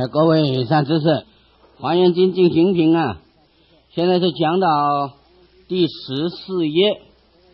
各位善知识，《华严经》进行品啊，现在是讲到第14页，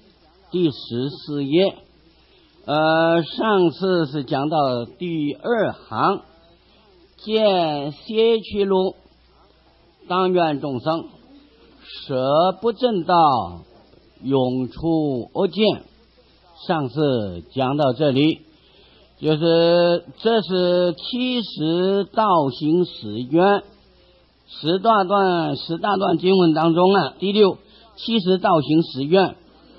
上次是讲到第2行，见歇去路，当愿众生舍不正道，永出恶见。上次讲到这里，就是这是70道行始愿十大段经文当中啊，第6 70道行始愿，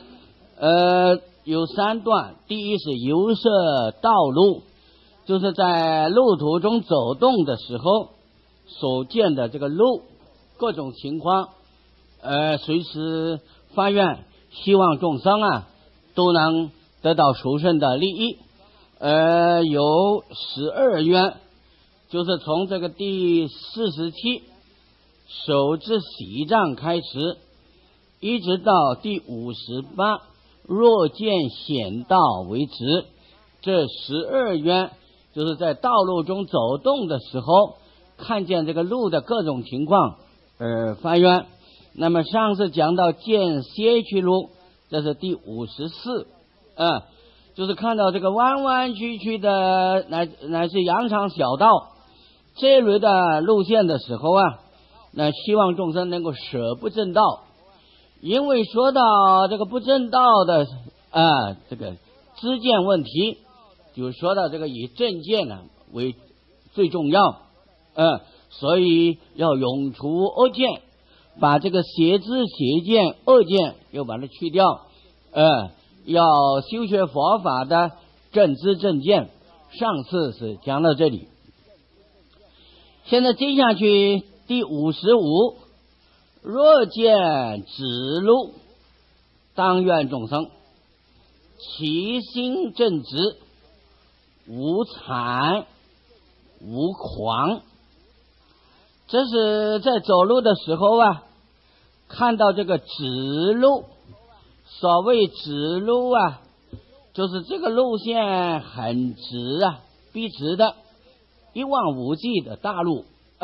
有3段。第一是游摄道路，就是在路途中走动的时候所见的这个路各种情况，随时发愿，希望众生啊都能得到殊胜的利益。有12愿，就是从这个第47手之喜障开始，一直到第58若见险道为止。这12愿就是在道路中走动的时候看见这个路的各种情况发愿。那么上次讲到见歇去路，这是第54，就是看到这个弯弯曲曲的乃是羊肠小道这类的路线的时候啊，那希望众生能够舍不正道。因为说到这个不正道的这个知见问题，就说到这个以正见呢为最重要，所以要永除恶见，把这个邪知邪见恶见又把它去掉，要修学佛法的正知正见。上次是讲到这里，现在接下去第55，若见指路，当愿众生其心正直，无谄无狂。这是在走路的时候啊，看到这个指路。所谓指路啊，就是这个路线很直啊，笔直的，一望无际的大路，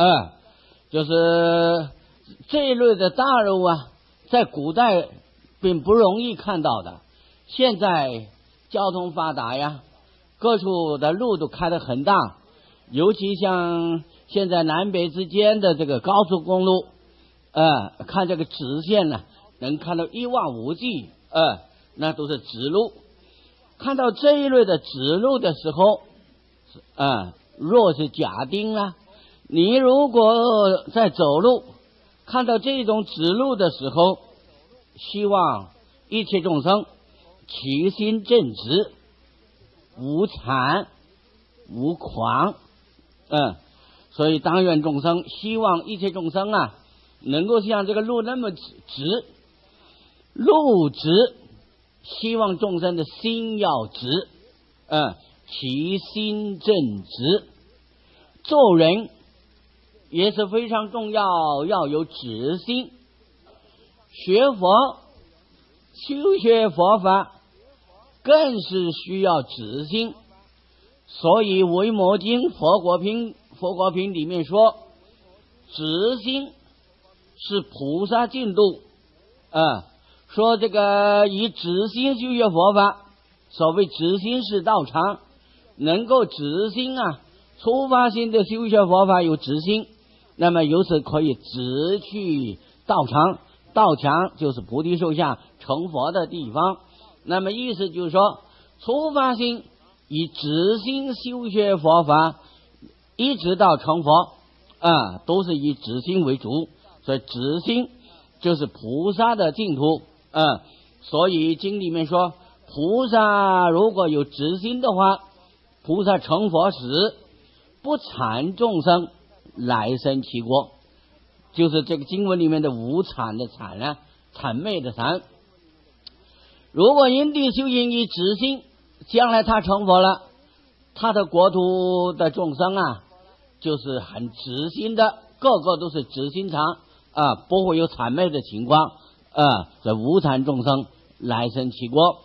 就是这一类的大路啊，在古代并不容易看到的。现在交通发达呀，各处的路都开得很大，尤其像现在南北之间的这个高速公路，看这个直线呢，能看到一望无际，那都是直路。看到这一类的直路的时候，若是假定啊，你如果在走路看到这种直路的时候，希望一切众生其心正直，无谄无狂，所以当愿众生，希望一切众生啊能够像这个路那么直，路直，希望众生的心要直，其心正直。做人也是非常重要，要有直心。学佛修学佛法更是需要直心，所以维摩经佛国品里面说，直心是菩萨净土，说这个以直心修学佛法，所谓直心是道场，能够直心啊，初发心的修学佛法有直心，那么由此可以直去道场，道场就是菩提树下成佛的地方。那么意思就是说，初发心以直心修学佛法，一直到成佛，都是以直心为主，所以直心就是菩萨的净土。所以经里面说，菩萨如果有直心的话，菩萨成佛时不谄众生，来生其国，就是这个经文里面的无谄的谄啊，谄媚的谄。如果因地修行以直心，将来他成佛了，他的国土的众生啊，就是很直心的，个个都是直心肠，不会有谄媚的情况，这无谄众生来生其国。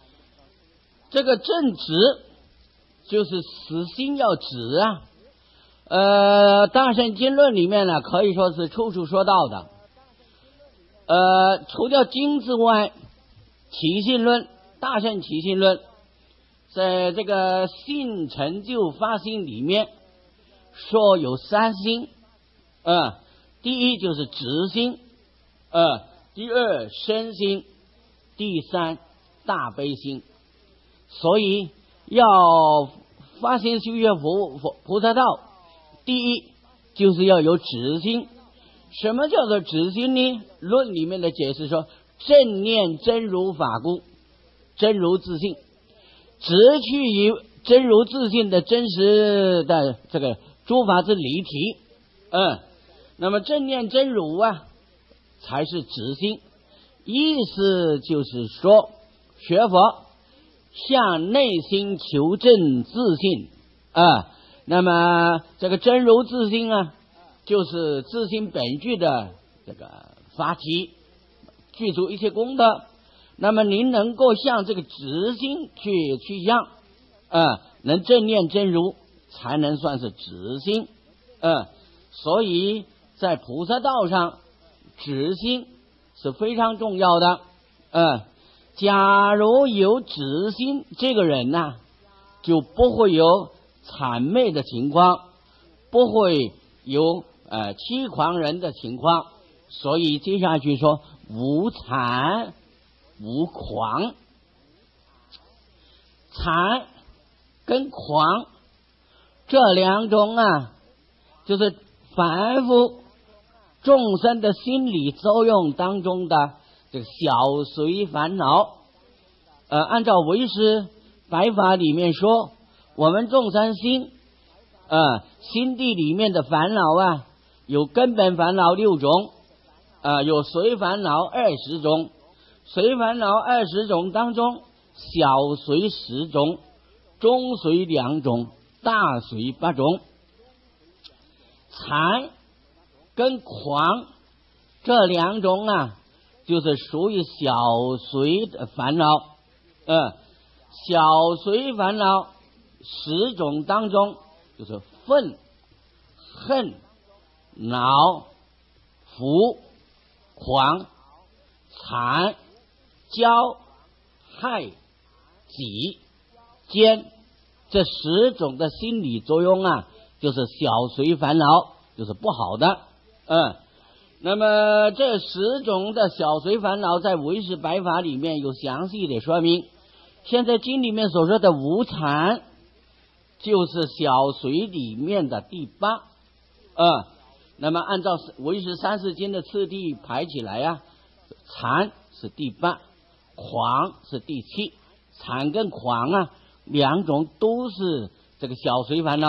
这个正直就是死心要直啊， 大乘经论里面呢，可以说是处处说到的。除掉经之外，起信论、大乘起信论，在这个信成就发心里面说有三心，第一就是直心，第二身心，第三大悲心。所以要发心修学菩萨道，第一就是要有直心。什么叫做直心呢？论里面的解释说，正念真如法故，真如自性，直去于真如自性的真实的这个诸法之离体。那么正念真如啊，才是直心。意思就是说，学佛向内心求证自性那么这个真如自性啊，就是自性本具的这个法体，具足一切功德。那么您能够向这个直心去向能正念真如，才能算是直心。所以在菩萨道上，直心是非常重要的。假如有直心，这个人呢，就不会有谄媚的情况，不会有欺狂人的情况。所以接下去说无谄无狂。谄跟狂这两种就是凡夫众生的心理作用当中的这个小随烦恼。按照唯识白法里面说，我们众生心心地里面的烦恼有根本烦恼6种，有随烦恼20种，随烦恼20种当中，小随10种，中随2种，大随8种。谄跟狂这两种就是属于小随的烦恼。小随烦恼10种当中，就是愤、恨、恼、伏、狂、谄、骄、害、己、奸，这10种的心理作用就是小随烦恼，就是不好的。那么这10种的小随烦恼在唯识白法里面有详细的说明。现在经里面所说的无谄，就是小随里面的第8。那么按照唯识34经的次第排起来谄是第8，狂是第7。谄跟狂两种都是这个小随烦恼，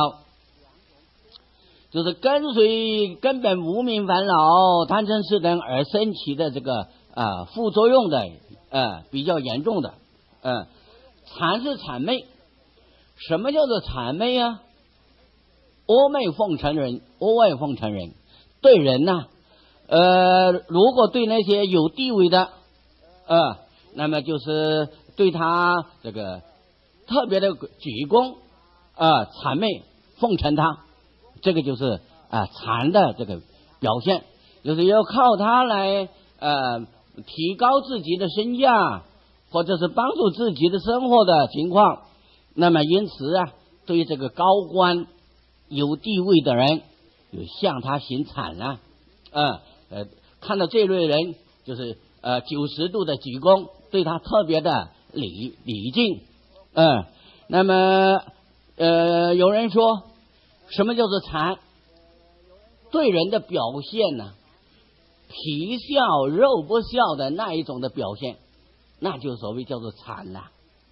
就是跟随根本无明烦恼贪嗔痴等而生起的这个副作用的比较严重的。谄是谄媚。什么叫做谄媚阿媚奉承人，阿外奉承人，对人如果对那些有地位的那么就是对他这个特别的举功谄媚奉承他，这个就是谄的这个表现，就是要靠他来提高自己的身价，或者是帮助自己的生活的情况。那么因此对于这个高官有地位的人，有向他行谄看到这类人就是90度的鞠躬，对他特别的礼敬。那么有人说什么叫做谄？对人的表现皮笑肉不笑的那一种的表现，那就所谓叫做谄了。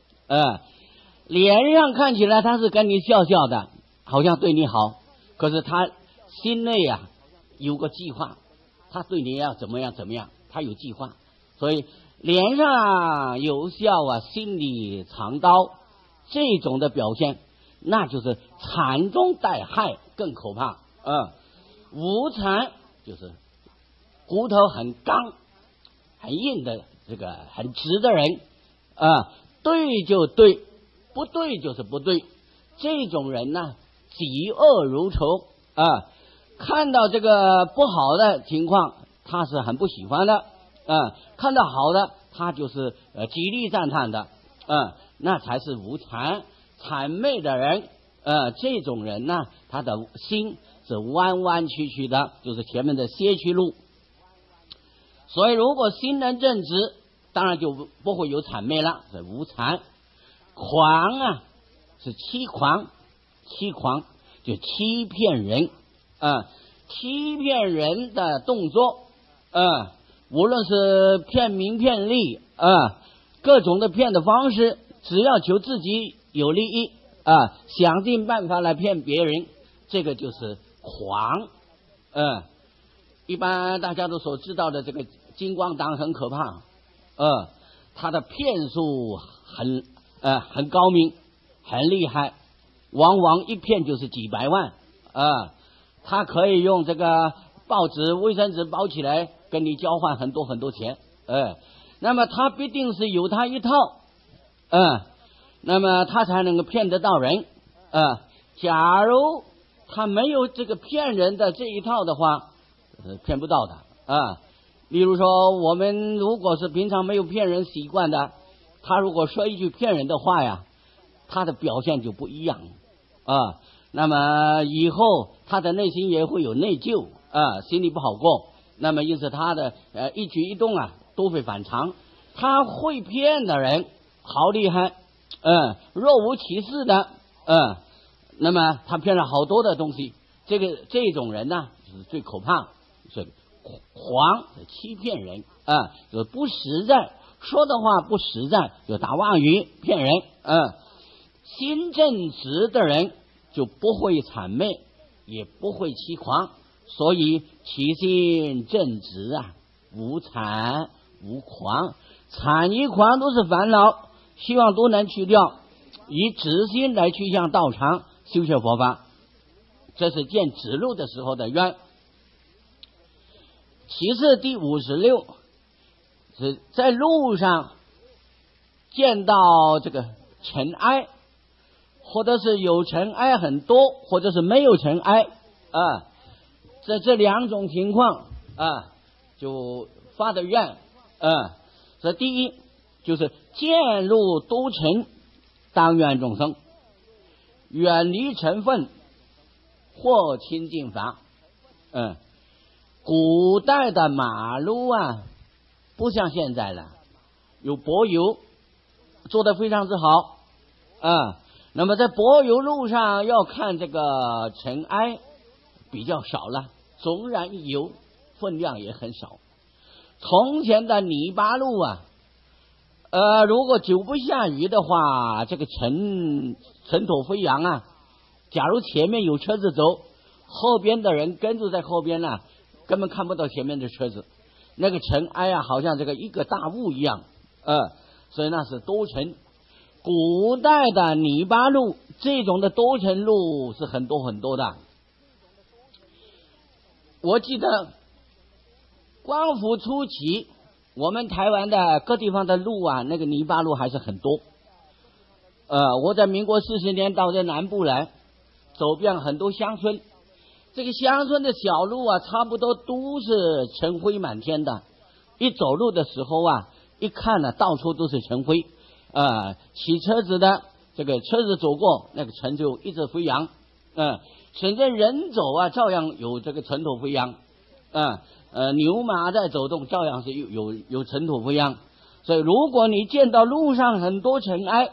脸上看起来他是跟你笑笑的，好像对你好，可是他心内有个计划，他对你要怎么样怎么样，他有计划。所以脸上有笑心里藏刀，这种的表现，那就是谄中带害，更可怕。无谄就是骨头很刚很硬的这个很直的人对就对，不对就是不对。这种人嫉恶如仇， 看到这个不好的情况，他是很不喜欢的，看到好的，他就是极力赞叹的，那才是无谄谄媚的人，这种人呢，他的心是弯弯曲曲的，就是前面的歇屈路。所以，如果心能正直，当然就不会有谄媚了，是无谄。狂啊，是欺狂，欺狂就欺骗人，欺骗人的动作，无论是骗名骗利，各种的骗的方式，只要求自己有利益，想尽办法来骗别人，这个就是狂，一般大家都所知道的这个金光党很可怕，他的骗术很高明，很厉害，往往一骗就是几百万，他可以用这个报纸、卫生纸包起来，跟你交换很多很多钱，那么他必定是有他一套，那么他才能够骗得到人，假如他没有这个骗人的这一套的话，骗不到的，例如说，我们如果是平常没有骗人习惯的，他如果说一句骗人的话呀，他的表现就不一样，那么以后他的内心也会有内疚，心里不好过，那么因此他的一举一动都会反常。他会骗的人好厉害，若无其事的，那么他骗了好多的东西，这种人呢是最可怕，所以谎欺骗人，就不实在，说的话不实在，就打妄语骗人，心正直的人就不会谄媚，也不会欺狂，所以其心正直无谄无狂，谄与狂都是烦恼，希望都能去掉，以直心来去向道场修学佛法，这是见指路的时候的愿。其次第56是在路上见到这个尘埃，或者是有尘埃很多，或者是没有尘埃，这两种情况就发的愿，这第一就是见入都尘，当愿众生远离尘分，或亲近法。古代的马路不像现在了，有柏油做得非常之好，那么在柏油路上要看这个尘埃比较少了，纵然有，分量也很少。从前的泥巴路如果久不下雨的话，这个尘土飞扬假如前面有车子走，后边的人跟住在后边根本看不到前面的车子，那个尘埃好像这个一个大雾一样，所以那是多尘。古代的泥巴路这种的多尘路是很多很多的。我记得光复初期，我们台湾的各地方的路那个泥巴路还是很多。我在民国40年到这南部来，走遍很多乡村，这个乡村的小路差不多都是尘灰满天的，一走路的时候一看到处都是尘灰，骑车子的这个车子走过，那个尘就一直飞扬，甚至人走照样有这个尘土飞扬，牛马在走动照样是有尘土飞扬。所以如果你见到路上很多尘埃，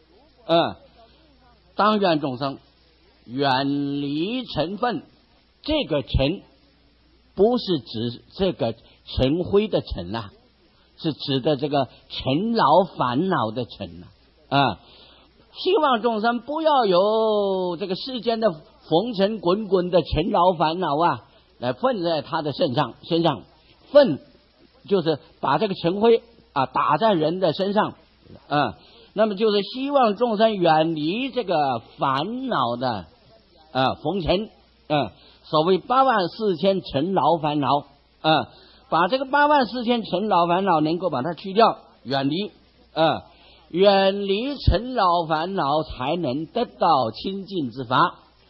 当愿众生远离尘分。这个尘不是指这个尘灰的尘是指的这个尘劳烦恼的尘希望众生不要有这个世间的红尘滚滚的尘劳烦恼来分在他的身上，分就是把这个尘灰打在人的身上，那么就是希望众生远离这个烦恼的红尘，所谓84000尘劳烦恼，把这个84000尘劳烦恼能够把它去掉，远离，远离尘劳烦恼，才能得到清净之法。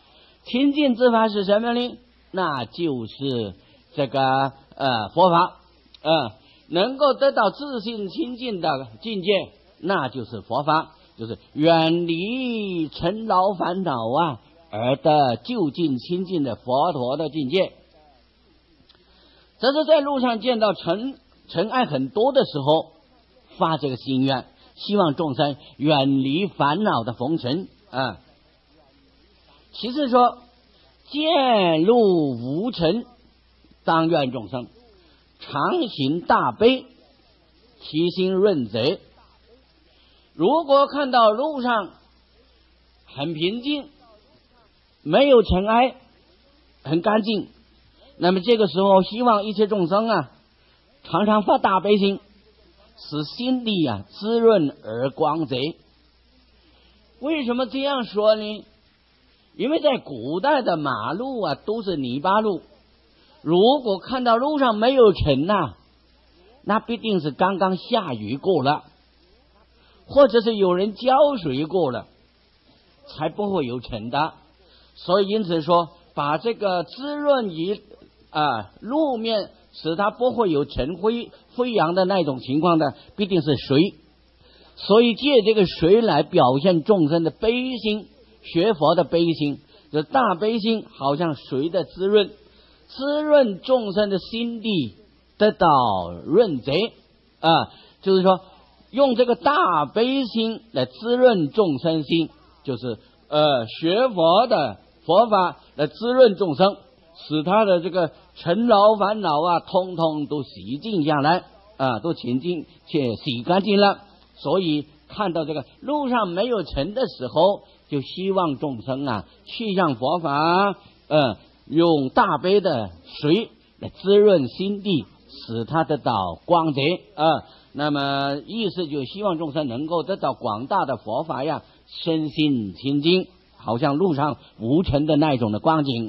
清净之法是什么呢？那就是这个佛法，能够得到自性清净的境界，那就是佛法，就是远离尘劳烦恼啊，而得究竟清净的佛陀的境界。这是在路上见到尘埃很多的时候，发这个心愿，希望众生远离烦恼的红尘啊。其次说，见路无尘，当愿众生常行大悲，其心润泽。如果看到路上很平静，没有尘埃，很干净，那么这个时候希望一切众生啊，常常发大悲心，使心地啊滋润而光泽。为什么这样说呢？因为在古代的马路啊都是泥巴路，如果看到路上没有尘啊，那必定是刚刚下雨过了，或者是有人浇水过了，才不会有尘的。所以因此说，把这个滋润于路面，使它不会有尘灰飞扬的那种情况的，必定是水。所以借这个水来表现众生的悲心，学佛的悲心，这大悲心好像水的滋润，滋润众生的心地得到润泽就是说用这个大悲心来滋润众生心，就是学佛的佛法来滋润众生，使他的这个尘劳烦恼啊通通都洗净下来都清净且洗干净了。所以看到这个路上没有尘的时候，就希望众生啊去向佛法用大悲的水来滋润心地，使他得到光泽那么意思就希望众生能够得到广大的佛法呀，身心清净，好像路上无尘的那种的光景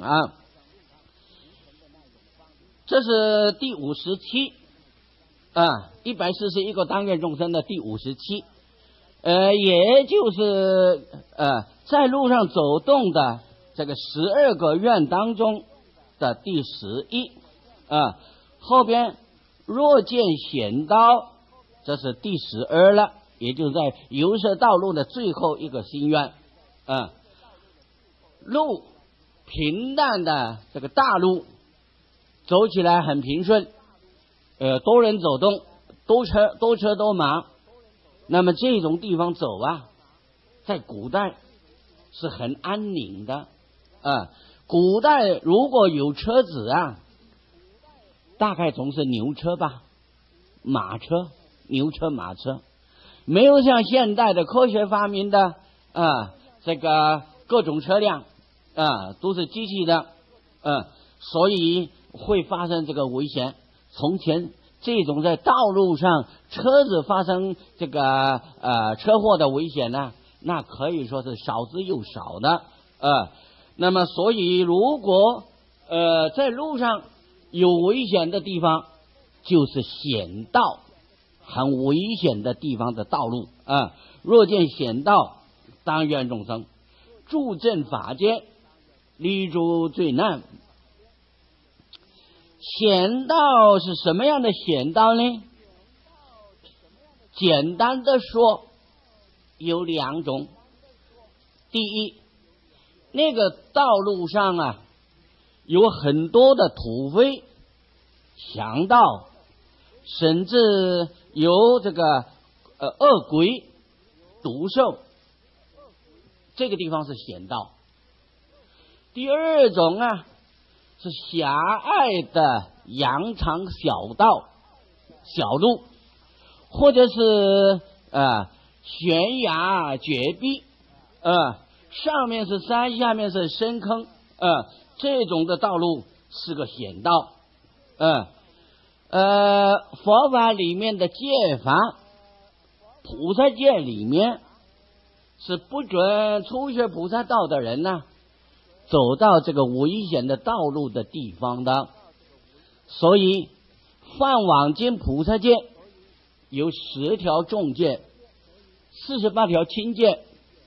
这是第57141个当愿众生的第57也就是在路上走动的这个12个愿当中的第11后边若见险道，这是第12了，也就是在游摄道路的最后一个心愿路平淡的这个大路走起来很平顺，多人走动，多车多马，那么这种地方走在古代是很安宁的古代如果有车子大概总是牛车吧，马车，牛车马车，没有像现代的科学发明的这个各种车辆都是机器的所以会发生这个危险。从前这种在道路上车子发生这个车祸的危险呢，那可以说是少之又少的那么所以如果在路上有危险的地方，就是险道，很危险的地方的道路若见险道，当愿众生助正法界，离诸罪难。险道是什么样的险道呢？简单的说有2种。第一，那个道路上有很多的土匪强盗，甚至有这个恶鬼毒兽，这个地方是险道。第二种是狭隘的羊肠小道小路，或者是悬崖绝壁上面是山，下面是深坑这种的道路是个险道佛法里面的戒法，菩萨戒里面是不准初学菩萨道的人走到这个危险的道路的地方的。所以梵网经菩萨戒有10条重戒，48条轻戒，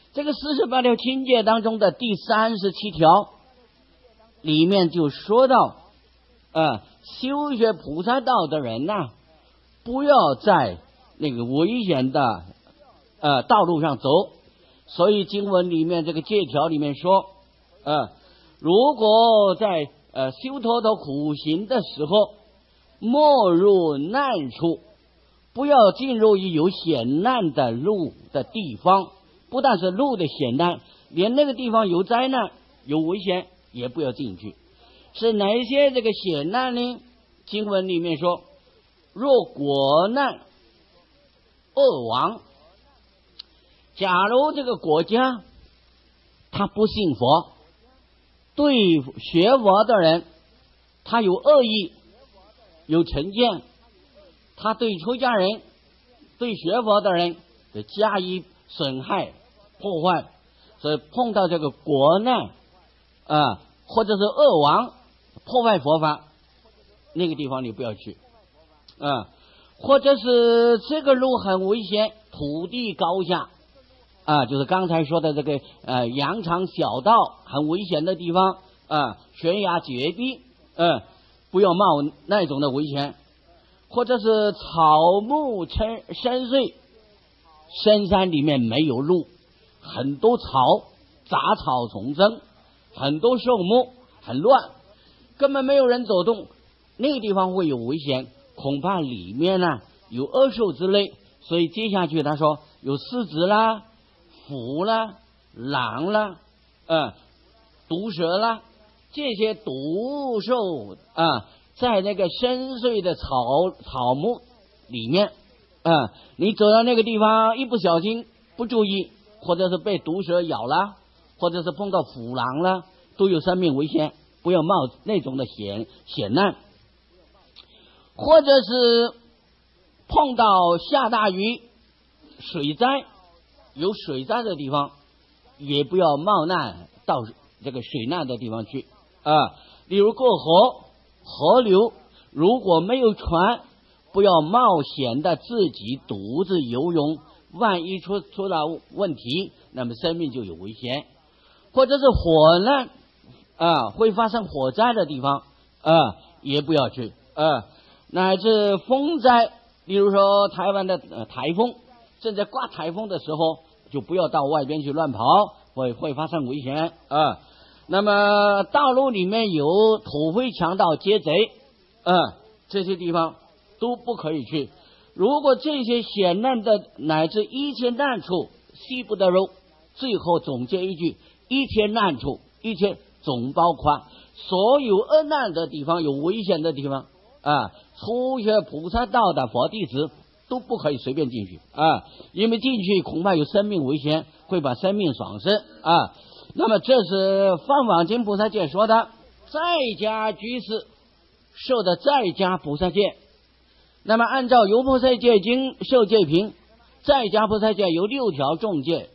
这个48条清戒当中的第37条里面就说到，修学菩萨道的人呐，不要在那个危险的道路上走。所以经文里面这个戒条里面说，如果在修陀罗苦行的时候，莫入难处，不要进入有险难的路的地方。不但是路的险难，连那个地方有灾难有危险也不要进去。是哪些这个险难呢？经文里面说，若国难恶亡，假如这个国家他不信佛，对学佛的人他有恶意有成见，他对出家人对学佛的人的加以损害破坏，所以碰到这个国难或者是恶亡破坏佛法，那个地方你不要去或者是这个路很危险，土地高下就是刚才说的这个羊肠小道很危险的地方悬崖绝壁不要冒那种的危险，或者是草木深邃，深山里面没有路，很多草杂草丛生，很多树木很乱，根本没有人走动，那个地方会有危险，恐怕里面有恶兽之类。所以接下去他说有狮子啦、虎啦、狼啦、毒蛇啦，这些毒兽在那个深邃的草木里面你走到那个地方一不小心不注意，或者是被毒蛇咬了，或者是碰到虎狼了，都有生命危险，不要冒那种的险难。或者是碰到下大雨水灾，有水灾的地方也不要冒难到这个水难的地方去例如过河流，如果没有船，不要冒险的自己独自游泳，万一出了问题，那么生命就有危险。或者是火难会发生火灾的地方也不要去乃至风灾，例如说台湾的台风，正在刮台风的时候，就不要到外边去乱跑，会发生危险那么道路里面有土匪强盗劫贼这些地方都不可以去。如果这些险难的乃至一切难处悉不得入，最后总结一句，一切难处，一切总包括所有恶难的地方，有危险的地方初学菩萨道的佛弟子都不可以随便进去因为进去恐怕有生命危险，会把生命丧失那么这是放网经菩萨戒说的，在家居士受的在家菩萨戒。那么按照游菩萨戒经受戒品，在家菩萨戒有6条重戒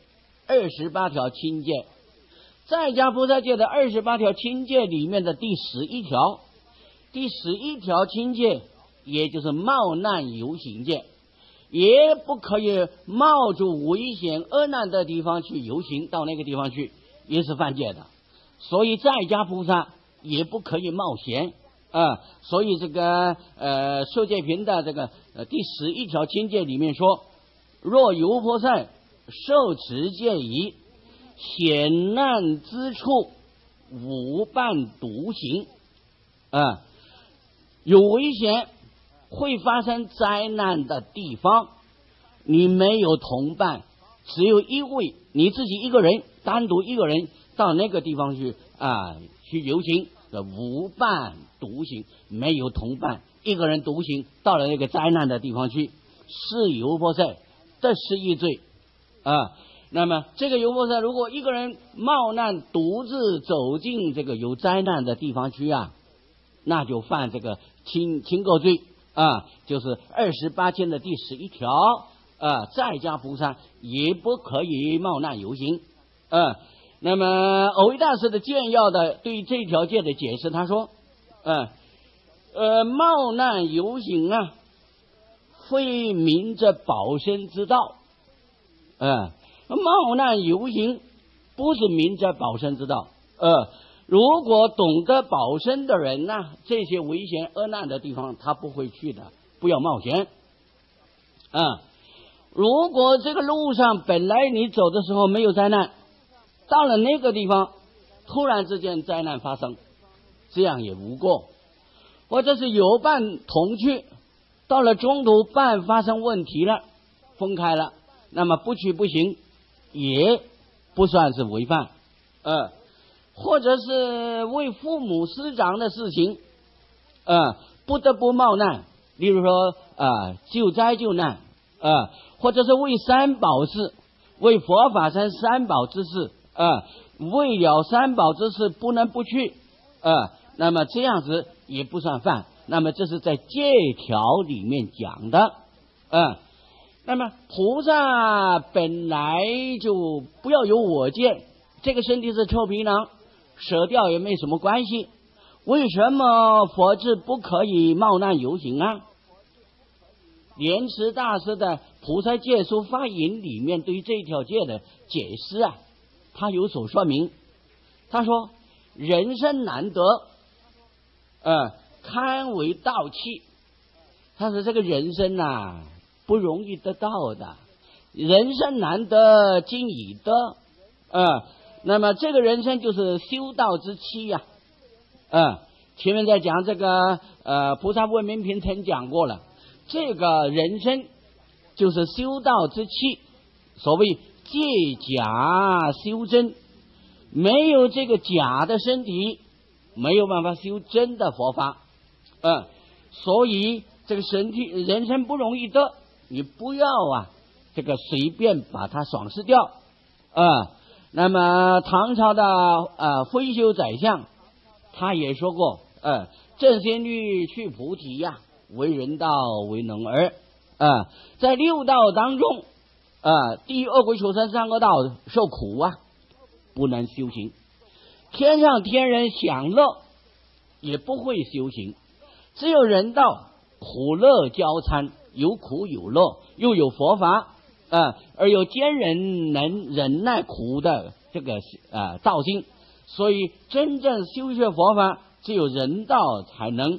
，28条轻戒。在家菩萨戒的28条轻戒里面的第11条，第11条轻戒也就是冒难游行戒，也不可以冒住危险恶难的地方去游行，到那个地方去也是犯戒的。所以在家菩萨也不可以冒险所以这个受戒品的这个第11条轻戒里面说，若游菩萨受持戒仪，险难之处无伴独行有危险会发生灾难的地方，你没有同伴，只有一位，你自己一个人，单独一个人到那个地方去去游行，无伴独行，没有同伴，一个人独行到了那个灾难的地方去，是游菩萨这是一罪那么这个游菩萨如果一个人冒难独自走进这个有灾难的地方去那就犯这个轻垢罪就是28戒的第11条在家菩萨也不可以冒难游行那么藕益大师的简要的对这条戒的解释，他说冒难游行非明着保身之道冒难游行不是明哲保身之道。如果懂得保身的人呢，这些危险恶难的地方他不会去的，不要冒险。如果这个路上本来你走的时候没有灾难，到了那个地方突然之间灾难发生，这样也无过。或者是有伴同去，到了中途伴发生问题了，分开了，那么不去不行，也不算是违犯。或者是为父母师长的事情，不得不冒难，例如说救灾救难，或者是为三宝事，为佛法三宝之事，为了三宝之事不能不去，那么这样子也不算犯。那么这是在戒条里面讲的。那么菩萨本来就不要有我见，这个身体是臭皮囊，舍掉也没什么关系，为什么佛智不可以冒难游行啊？莲池大师的《菩萨戒书发引》里面对于这条戒的解释啊，他有所说明。他说人生难得，堪为道器。他说这个人生啊不容易得到的，人生难得今已得。那么这个人生就是修道之期呀。前面在讲这个菩萨问明品曾讲过了，这个人生就是修道之期，所谓借假修真，没有这个假的身体，没有办法修真的佛法。所以这个身体人生不容易得，你不要这个随便把它爽失掉。那么唐朝的徽修宰相他也说过，正仙律去菩提呀，为人道为能儿。在六道当中，地狱恶鬼畜生三个道受苦不能修行，天上天人享乐也不会修行，只有人道苦乐交参，有苦有乐，又有佛法，而有坚忍能忍耐苦的这个道心，所以真正修学佛法只有人道才能。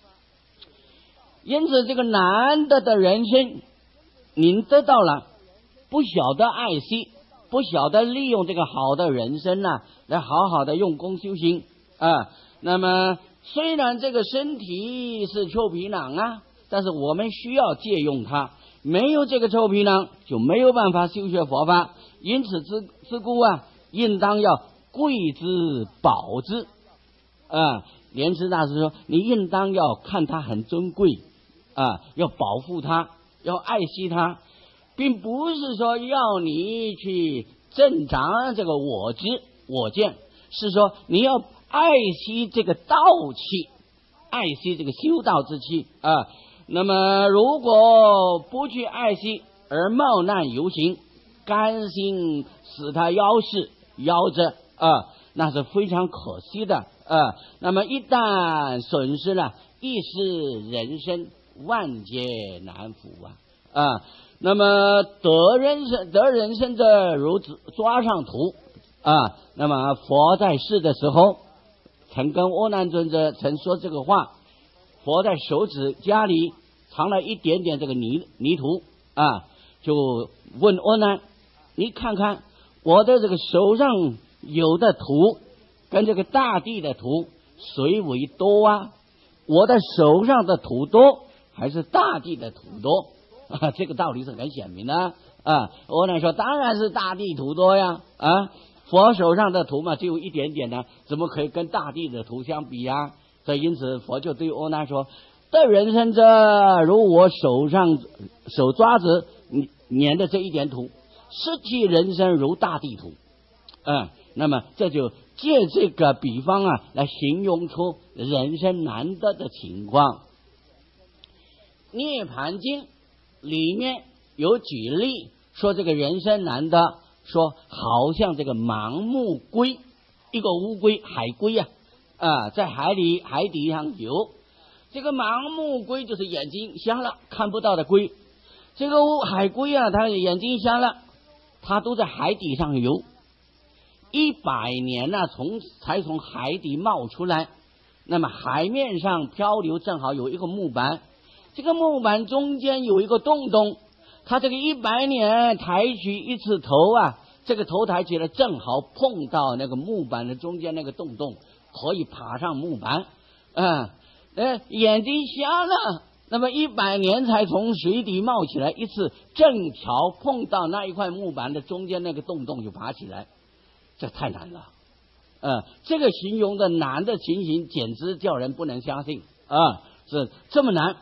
因此这个难得的人生您得到了，不晓得爱惜，不晓得利用这个好的人生来好好的用功修行。那么虽然这个身体是臭皮囊但是我们需要借用它，没有这个臭皮囊就没有办法修学佛法。因此之故应当要贵之宝之。莲池大师说你应当要看它很尊贵，要保护它，要爱惜它，并不是说要你去增长这个我知我见，是说你要爱惜这个道气，爱惜这个修道之气。那么如果不去爱惜而冒难游行，甘心使他夭折，那是非常可惜的。那么一旦损失了一世人生，万劫难伏那么得人生者如抓上图。那么佛在世的时候曾跟阿难尊者曾说这个话，佛在手指甲里藏了一点点这个泥土，就问阿难，你看看我的这个手上有的土跟这个大地的土谁为多我的手上的土多还是大地的土多？这个道理是很显明的。阿难说当然是大地土多呀。佛手上的土嘛只有一点点呢，怎么可以跟大地的土相比呀？所以因此佛就对阿难说，得人生者如我手抓着粘的这一点土，实际人生如大地土。那么这就借这个比方来形容出人生难得的情况。涅盘经里面有举例说这个人生难得，说好像这个盲目龟，一个乌龟海龟在海底上游，这个盲目龟就是眼睛瞎了看不到的龟，这个海龟它眼睛瞎了， 它都在海底上游，100年呢，才从海底冒出来。那么海面上漂流，正好有一个木板，这个木板中间有一个洞洞，它这个100年抬起一次头啊，这个头抬起来正好碰到那个木板的中间那个洞洞，可以爬上木板。眼睛瞎了，那么100年才从水底冒起来一次，正巧碰到那一块木板的中间那个洞洞就爬起来，这太难了。这个形容的难的情形简直叫人不能相信啊，是这么难。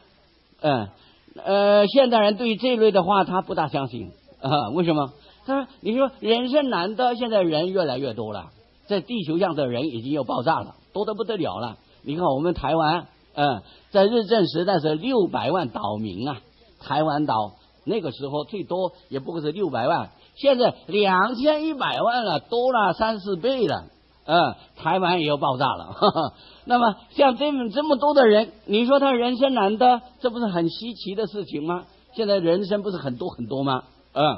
现代人对于这类的话他不大相信啊，为什么？他说你说人生难得，现在人越来越多了，在地球上的人已经又爆炸了，多得不得了了。你看我们台湾在日治时代是600万岛民啊，台湾岛那个时候最多也不过是600万，现在2100万了，多了3、4倍了。台湾也要爆炸了。那么像这么多的人，你说他人生难得，这不是很稀奇的事情吗？现在人生不是很多很多吗？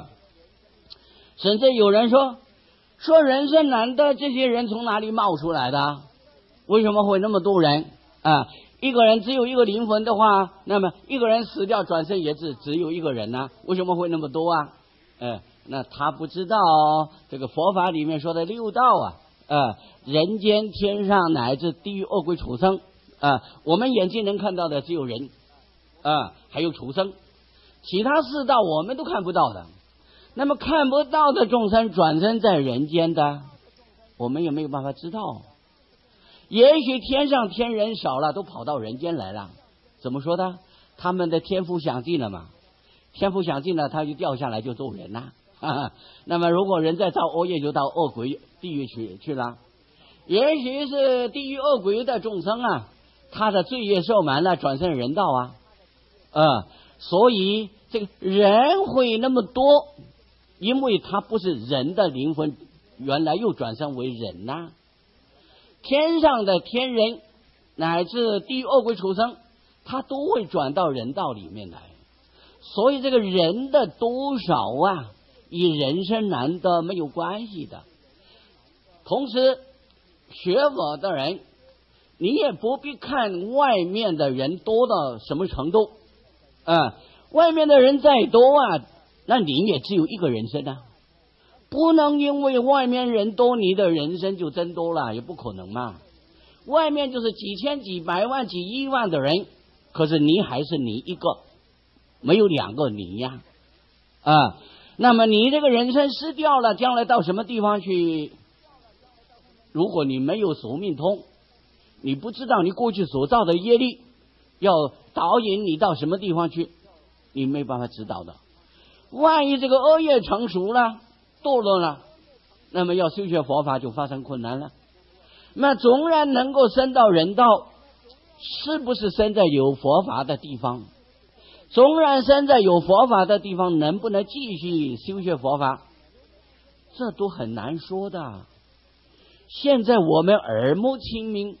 甚至有人说人生难得，这些人从哪里冒出来的？为什么会那么多人一个人只有一个灵魂的话，那么一个人死掉转身也只有一个人呢？为什么会那么多啊？那他不知道这个佛法里面说的6道人间天上乃至地狱恶鬼畜生我们眼睛能看到的只有人还有畜生，其他4道我们都看不到的。那么看不到的众生转生在人间的，我们也没有办法知道。也许天上天人少了，都跑到人间来了。怎么说的？他们的天赋享尽了嘛，天赋享尽了，他就掉下来就做人啦。那么如果人在造恶业，就到恶鬼地狱去了。也许是地狱恶鬼的众生他的罪业受满了，转生人道所以这个人会那么多，因为他不是人的灵魂，原来又转生为人呐。天上的天人乃至地狱恶鬼畜生，他都会转到人道里面来。所以这个人的多少与人生难得没有关系的。同时学佛的人，你也不必看外面的人多到什么程度外面的人再多那你也只有一个人生不能因为外面人多，你的人生就增多了，也不可能嘛。外面就是几千几百万几亿万的人，可是你还是你一个，没有2个你呀那么你这个人生失掉了，将来到什么地方去？如果你没有宿命通，你不知道你过去所造的业力要导引你到什么地方去，你没办法知道的。万一这个恶业成熟了，堕落了，那么要修学佛法就发生困难了。那纵然能够升到人道，是不是生在有佛法的地方？纵然生在有佛法的地方，能不能继续修学佛法，这都很难说的。现在我们耳目清明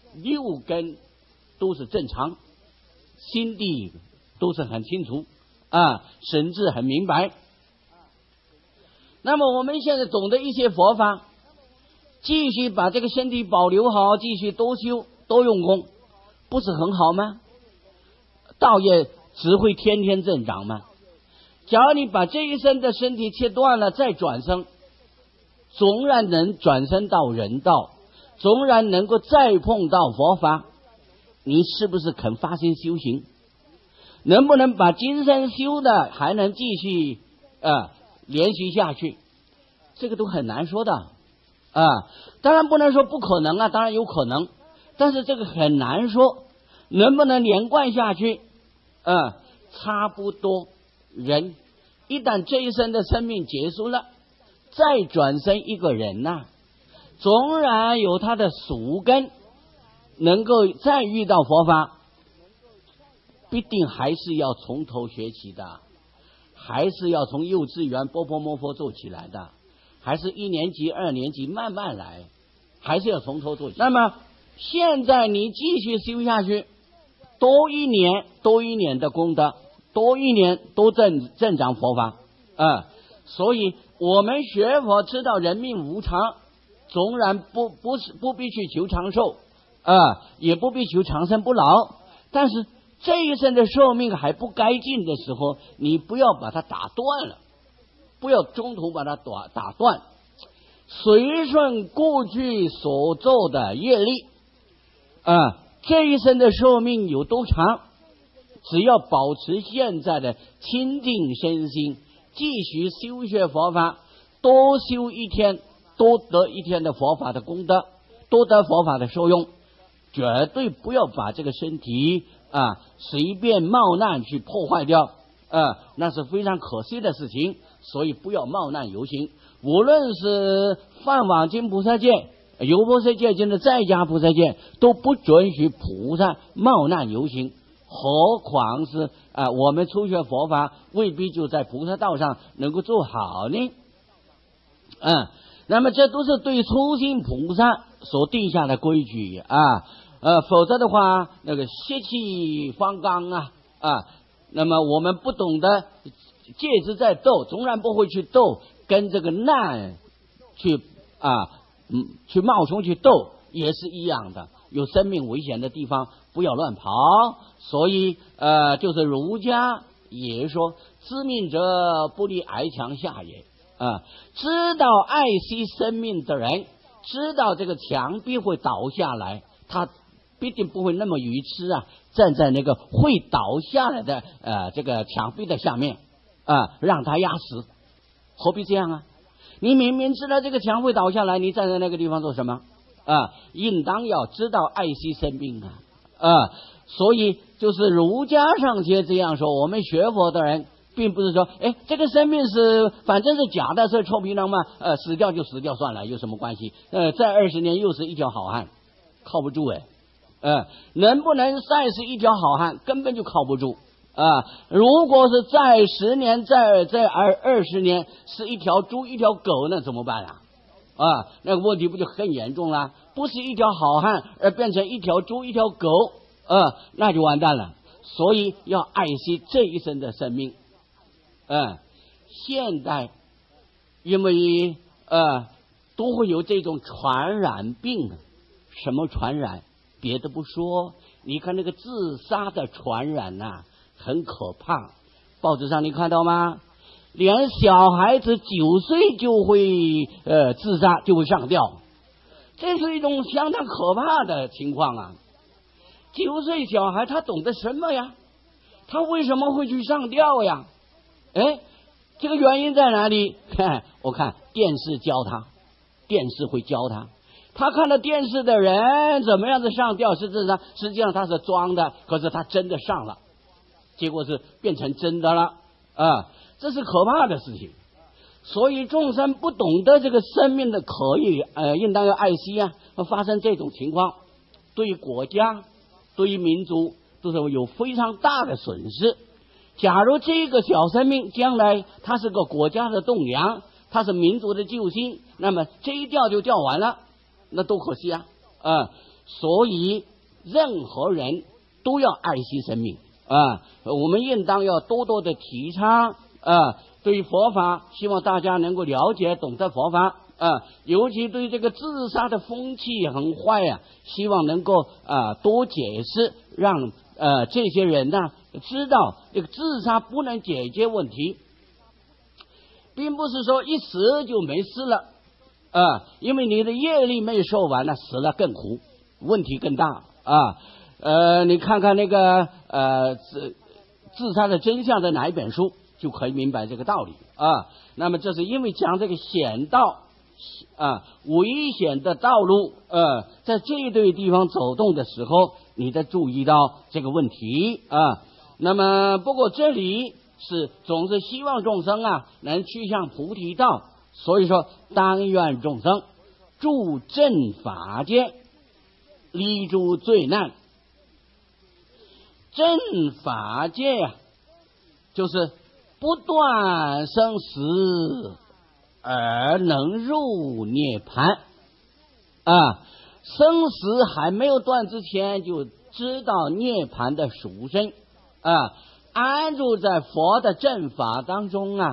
，6根都是正常，心地都是很清楚神智很明白。那么我们现在懂得一些佛法，继续把这个身体保留好，继续多修多用功，不是很好吗？道业只会天天增长吗？假如你把这一生的身体切断了，再转生，纵然能转生到人道，纵然能够再碰到佛法，你是不是肯发心修行？能不能把今生修的还能继续连续下去？这个都很难说的当然不能说不可能当然有可能，但是这个很难说能不能连贯下去差不多。人一旦这一生的生命结束了，再转生一个人纵然有他的属根能够再遇到佛法，必定还是要从头学起的，还是要从幼稚园波波摩佛做起来的，还是1年级2年级慢慢来，还是要从头做起。那么现在你继续修下去，多一年的功德，多一年多增长佛法所以我们学佛知道人命无常，纵然不必去求长寿也不必求长生不老，但是这一生的寿命还不该尽的时候，你不要把它打断了，不要中途把它打断，随顺过去所做的业力这一生的寿命有多长，只要保持现在的清净身心，继续修学佛法，多修一天，多得一天的佛法的功德，多得佛法的受用，绝对不要把这个身体随便冒难去破坏掉那是非常可惜的事情。所以不要冒难游行，无论是梵网经菩萨戒、优婆塞戒经的在家菩萨戒，都不准许菩萨冒难游行，何况是我们初学佛法未必就在菩萨道上能够做好呢那么这都是对初心菩萨所定下的规矩否则的话那个血气方刚那么我们不懂得戒之在斗，纵然不会去斗，跟这个难去冒充去斗也是一样的，有生命危险的地方不要乱跑。所以就是儒家也说知命者不立矮墙下也知道爱惜生命的人，知道这个墙壁会倒下来，他必定不会那么愚痴站在那个会倒下来的这个墙壁的下面让他压死，何必这样你明明知道这个墙会倒下来，你站在那个地方做什么应当要知道爱惜生命所以就是儒家尚且这样说，我们学佛的人并不是说这个生命是反正是假的，是臭皮囊嘛死掉就死掉算了，有什么关系再20年又是一条好汉，靠不住能不能再是一条好汉根本就靠不住如果是再10年再20年是一条猪一条狗，那怎么办那个问题不就很严重了？不是一条好汉而变成一条猪一条狗那就完蛋了。所以要爱惜这一生的生命现代因为都会有这种传染病什么传染别的不说，你看那个自杀的传染很可怕，报纸上你看到吗？连小孩子9岁就会自杀，就会上吊，这是一种相当可怕的情况9岁小孩他懂得什么呀？他为什么会去上吊呀？这个原因在哪里？我看电视教他，电视会教他，他看到电视的人怎么样的上吊，实际上他是装的，可是他真的上了，结果是变成真的了这是可怕的事情。所以众生不懂得这个生命的可以应当要爱惜发生这种情况，对于国家对于民族都是有非常大的损失。假如这个小生命将来它是个国家的栋梁，它是民族的救星，那么这一掉就掉完了，那多可惜所以任何人都要爱惜生命我们应当要多多的提倡对于佛法，希望大家能够了解懂得佛法尤其对这个自杀的风气很坏希望能够多解释，让这些人知道这个自杀不能解决问题，并不是说一死就没事了因为你的业力没有受完死了更苦，问题更大你看看那个自杀的真相的哪一本书，就可以明白这个道理那么这是因为讲这个险道危险的道路在这一对地方走动的时候，你得注意到这个问题那么不过这里是总是希望众生能趋向菩提道，所以说当愿众生助正法界，离诸罪难。正法界就是不断生死而能入涅槃生死还没有断之前就知道涅槃的殊胜安住在佛的正法当中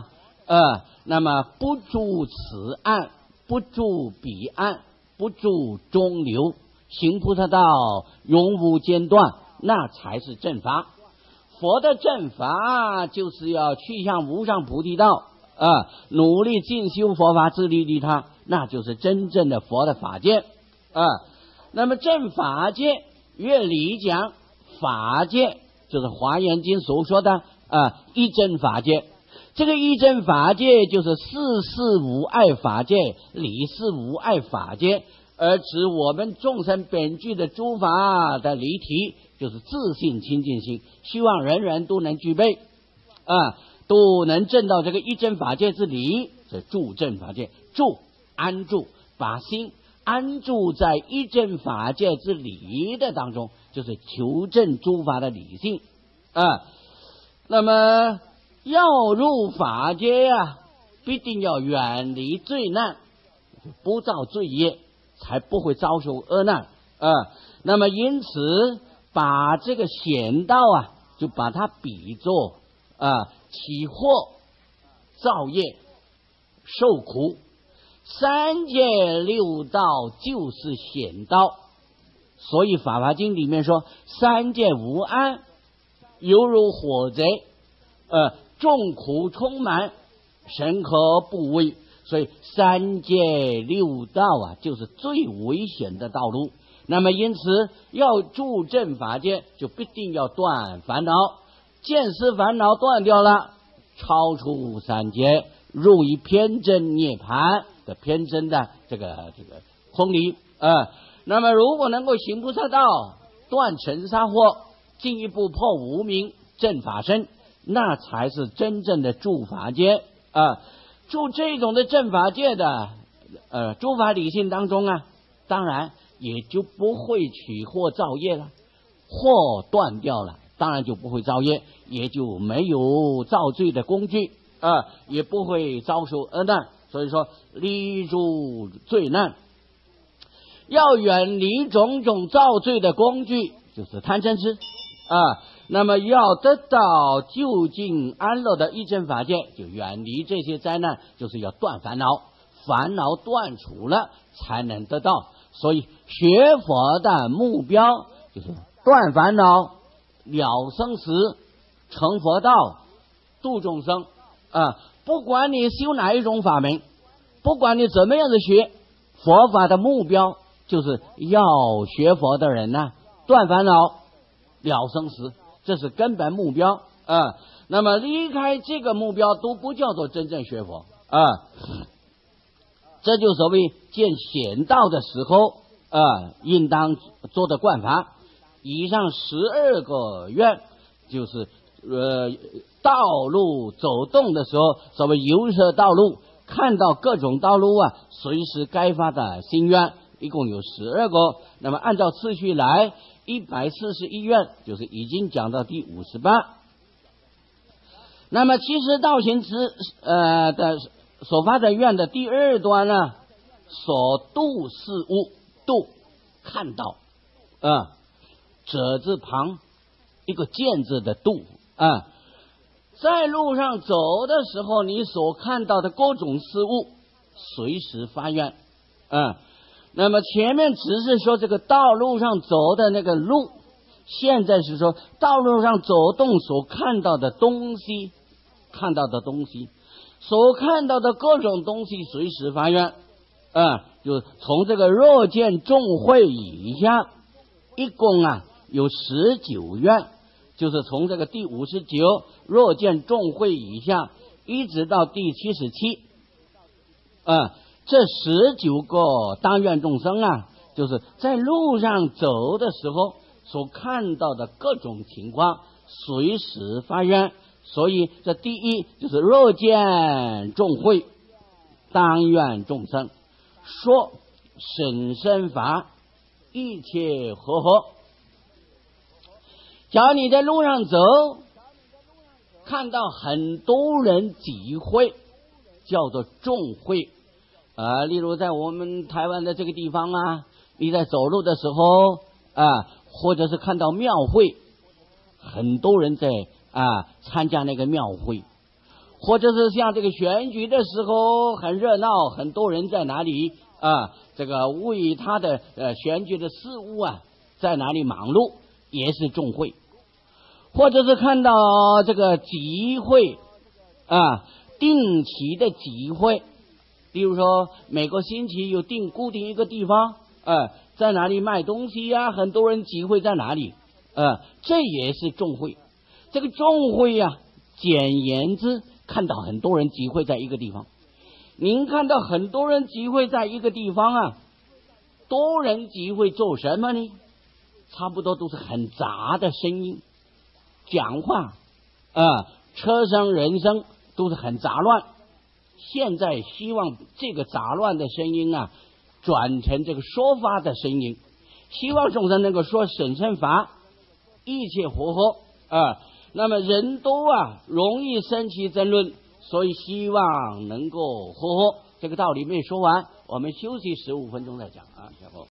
那么不住此岸，不住彼岸，不住中流，行菩萨道，永无间断，那才是正法。佛的正法就是要去向无上菩提道，努力进修佛法，自利利他，那就是真正的佛的法界。那么正法界，乐理讲法界，就是华严经所说的一真法界。这个一真法界就是事事无碍法界，理事无碍法界，而指我们众生本具的诸法的离体，就是自性清净心，希望人人都能具备，都能证到这个一真法界之理。这住正法界，住安住，把心安住在一真法界之理的当中，就是求证诸法的理性。那么要入法界必定要远离罪难，不造罪业，才不会遭受恶难。那么因此把这个险道就把它比作起祸、造业、受苦。三界六道就是险道，所以《法华经》里面说，三界无安，犹如火贼，众苦充满，神可不畏。所以三界六道就是最危险的道路。那么因此要住正法界，就必定要断烦恼，见思烦恼断掉了，超出三界，入于偏真涅槃的偏真的这个空理。那么如果能够行菩萨道，断尘沙惑，进一步破无明，正法身，那才是真正的住法界。住这种的正法界的诸法理性当中当然也就不会起惑造业了，惑断掉了，当然就不会造业，也就没有造罪的工具，也不会遭受恶难。所以说离诸罪难，要远离种种造罪的工具，就是贪嗔痴。那么要得到究竟安乐的一真法界，就远离这些灾难，就是要断烦恼，烦恼断除了才能得到。所以学佛的目标就是断烦恼，了生死，成佛道，度众生。不管你修哪一种法门，不管你怎么样的学，佛法的目标就是要学佛的人断烦恼，了生死，这是根本目标。那么离开这个目标都不叫做真正学佛。这就所谓见险道的时候应当做的惯法。以上12个愿，就是道路走动的时候，所谓游涉道路，看到各种道路随时该发的心愿，一共有12个。那么按照次序来，141愿就是已经讲到第58。那么其实道行的所发的愿的第2端所度事物，度看到者字旁一个见字的度。在路上走的时候，你所看到的各种事物随时发愿。那么前面只是说这个道路上走的那个路，现在是说道路上走动所看到的东西，所看到的各种东西随时发愿。就从这个若见众会以下，一共有19愿，就是从这个第59若见众会以下一直到第77。这19个当愿众生就是在路上走的时候所看到的各种情况随时发愿。所以这第一就是若见众会当愿众生，说审身法一切和。假如你在路上走，看到很多人集会，叫做众会。例如在我们台湾的这个地方你在走路的时候或者是看到庙会，很多人在参加那个庙会， 或者是像这个选举的时候很热闹，很多人在哪里这个为他的选举的事务在哪里忙碌，也是众会。或者是看到这个集会定期的集会，比如说每个星期有固定一个地方在哪里卖东西很多人集会在哪里这也是众会。这个众会简言之，看到很多人集会在一个地方。您看到很多人集会在一个地方多人集会做什么呢？差不多都是很杂的声音，讲话车声人声都是很杂乱。现在希望这个杂乱的声音转成这个说法的声音，希望众生能够说审慎法，一切和合那么人都容易生起争论，所以希望能够和合。这个道理没说完，我们休息15分钟再讲小伙。